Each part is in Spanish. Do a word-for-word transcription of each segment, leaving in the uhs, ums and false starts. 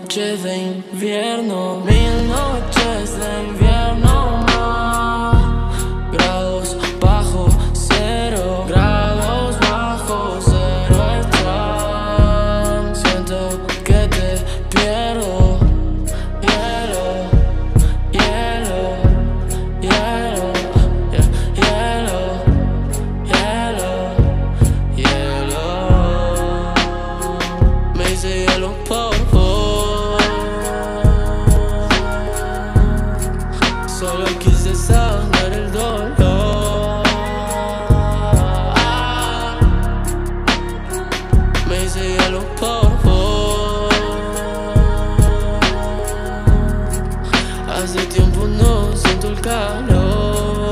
noches de invierno, mil noches de invierno más. Grados bajo cero, grados bajo cero están. Siento que te pierdo. Hielo, hielo, hielo, yeah, hielo, hielo, hielo. Me hice hielo por vos. Solo quise sanar el dolor. Me hice hielo por vos. Hace tiempo no siento el calor.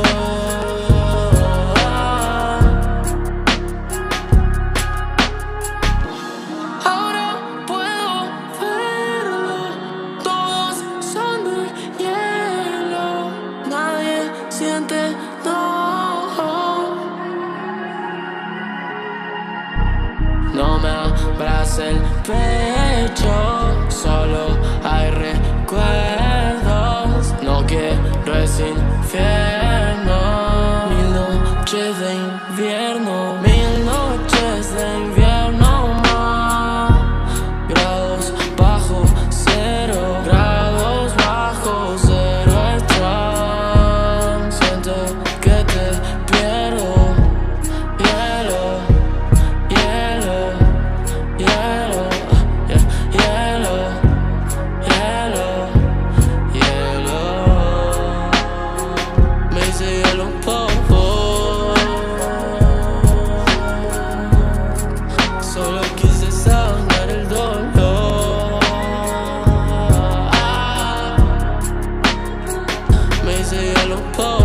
Ahora puedo verlo, todos son de hielo. Nadie siente no. No me abraza el pecho, solo hay recuerdos. No quiero ese infierno. Mil noches de invierno, mil noches de invierno más. Grados bajo cero, grados bajo cero están. Siento que te pierdo. Hielo, hielo, hielo, yeah, hielo, hielo, hielo. Me hice hielo por vos. Solo quise sanar el dolor. Me hice hielo por